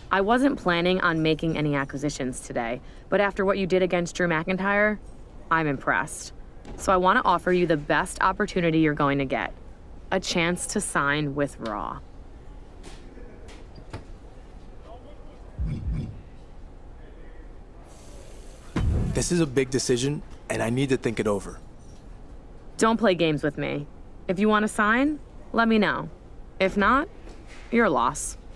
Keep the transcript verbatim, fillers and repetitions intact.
I wasn't planning on making any acquisitions today, but after what you did against Drew McIntyre, I'm impressed. So I want to offer you the best opportunity you're going to get. A chance to sign with Raw. This is a big decision, and I need to think it over. Don't play games with me. If you want to sign, let me know. If not, your loss.